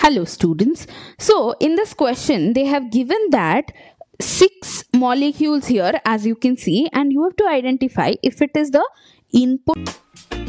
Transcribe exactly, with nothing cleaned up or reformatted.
Hello students. So in this question they have given that six molecules here, as you can see, and you have to identify if it is the input